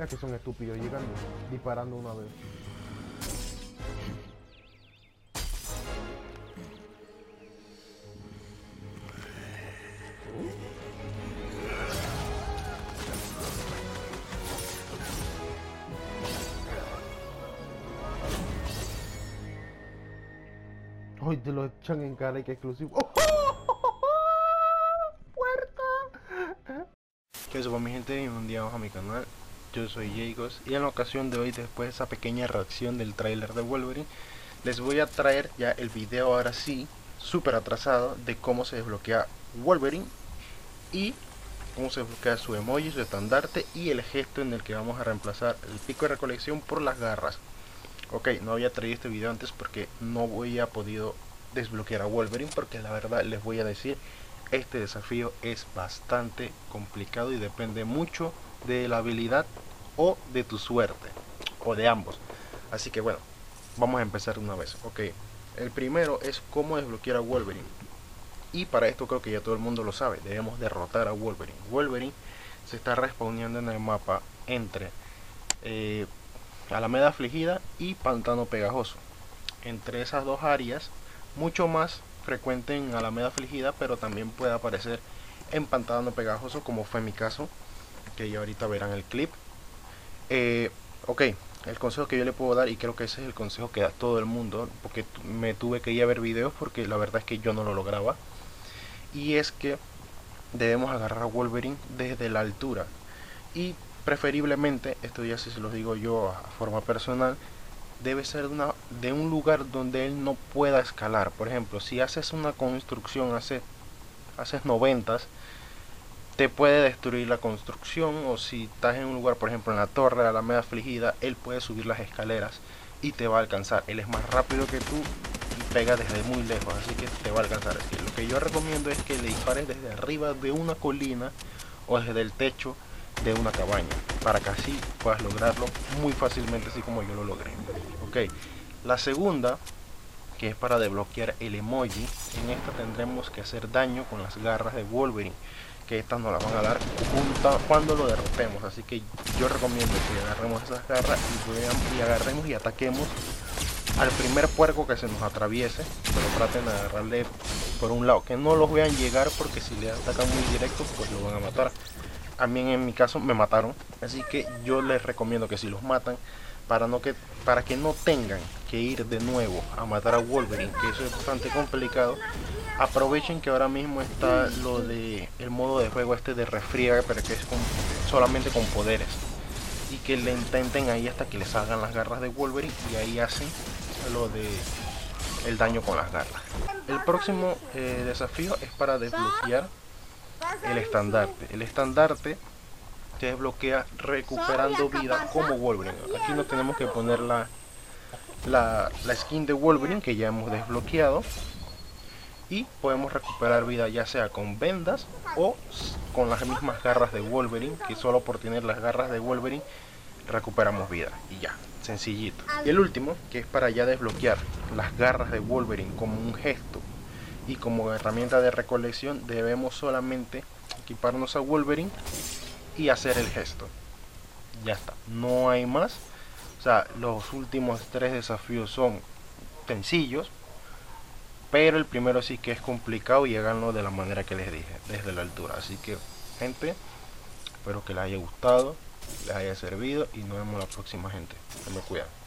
Es que son estúpidos llegando, disparando una vez. Hoy te lo echan en cara y que exclusivo. ¡Oh! ¡Puerta! ¿Qué es mi gente? Bienvenidos a mi canal. Yo soy Jagos y en la ocasión de hoy, después de esa pequeña reacción del tráiler de Wolverine, les voy a traer ya el video ahora sí, súper atrasado, de cómo se desbloquea Wolverine y cómo se desbloquea su emoji, su estandarte y el gesto en el que vamos a reemplazar el pico de recolección por las garras. Ok, no había traído este video antes porque no había podido desbloquear a Wolverine, porque la verdad les voy a decir, este desafío es bastante complicado y depende mucho de la habilidad o de tu suerte, o de ambos. Así que bueno, vamos a empezar una vez. Ok, el primero es cómo desbloquear a Wolverine. Y para esto creo que ya todo el mundo lo sabe, debemos derrotar a Wolverine. Wolverine se está respawneando en el mapa entre Alameda Afligida y Pantano Pegajoso. Entre esas dos áreas, mucho más frecuente en Alameda Afligida, pero también puede aparecer en Pantano Pegajoso, como fue mi caso, que ya ahorita verán el clip. Ok, el consejo que yo le puedo dar, y creo que ese es el consejo que da todo el mundo, porque me tuve que ir a ver videos porque la verdad es que yo no lo lograba, y es que debemos agarrar a Wolverine desde la altura, y preferiblemente, esto ya si se los digo yo a forma personal, debe ser de un lugar donde él no pueda escalar. Por ejemplo, si haces una construcción, haces 90, te puede destruir la construcción, o si estás en un lugar, por ejemplo en la torre de la Alameda Afligida, él puede subir las escaleras y te va a alcanzar. Él es más rápido que tú y pega desde muy lejos, así que te va a alcanzar. Así que lo que yo recomiendo es que le dispares desde arriba de una colina o desde el techo de una cabaña, para que así puedas lograrlo muy fácilmente, así como yo lo logré. Ok, la segunda, que es para desbloquear el emoji, en esta tendremos que hacer daño con las garras de Wolverine, que estas nos las van a dar cuando lo derrotemos. Así que yo recomiendo que agarremos esas garras y agarremos y ataquemos al primer puerco que se nos atraviese, pero traten de agarrarle por un lado, que no los vean llegar, porque si le atacan muy directo pues lo van a matar. A mí en mi caso me mataron, así que yo les recomiendo que si los matan, para que no tengan que ir de nuevo a matar a Wolverine, que eso es bastante complicado, aprovechen que ahora mismo está lo de el modo de juego este de refriega, pero que es solamente con poderes, y que le intenten ahí hasta que les salgan las garras de Wolverine, y ahí hacen lo de el daño con las garras. El próximo desafío es para desbloquear el estandarte. El estandarte se desbloquea recuperando vida como Wolverine. Aquí no tenemos que poner la skin de Wolverine que ya hemos desbloqueado, y podemos recuperar vida ya sea con vendas o con las mismas garras de Wolverine, que solo por tener las garras de Wolverine recuperamos vida, y ya, sencillito. Y el último, que es para ya desbloquear las garras de Wolverine como un gesto y como herramienta de recolección, debemos solamente equiparnos a Wolverine y hacer el gesto. Ya está, no hay más. O sea, los últimos 3 desafíos son sencillos, pero el primero sí que es complicado y háganlo de la manera que les dije, desde la altura. Así que, gente, espero que les haya gustado, les haya servido, y nos vemos la próxima, gente. Se me cuidan.